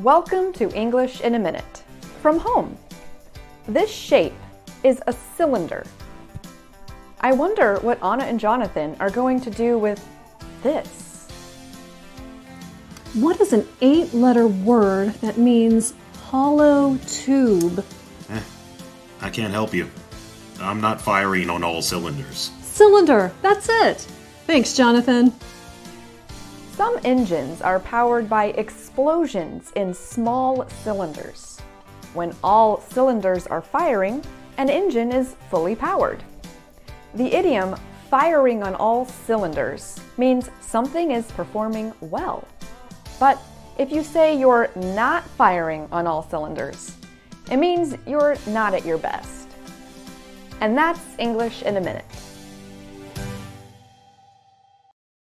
Welcome to English in a Minute from home. This shape is a cylinder. I wonder what Anna and Jonathan are going to do with this. What is an 8-letter word that means hollow tube? I can't help you. I'm not firing on all cylinders. Cylinder, that's it. Thanks, Jonathan. Some engines are powered by explosions in small cylinders. When all cylinders are firing, an engine is fully powered. The idiom firing on all cylinders means something is performing well. But if you say you're not firing on all cylinders, it means you're not at your best. And that's English in a Minute.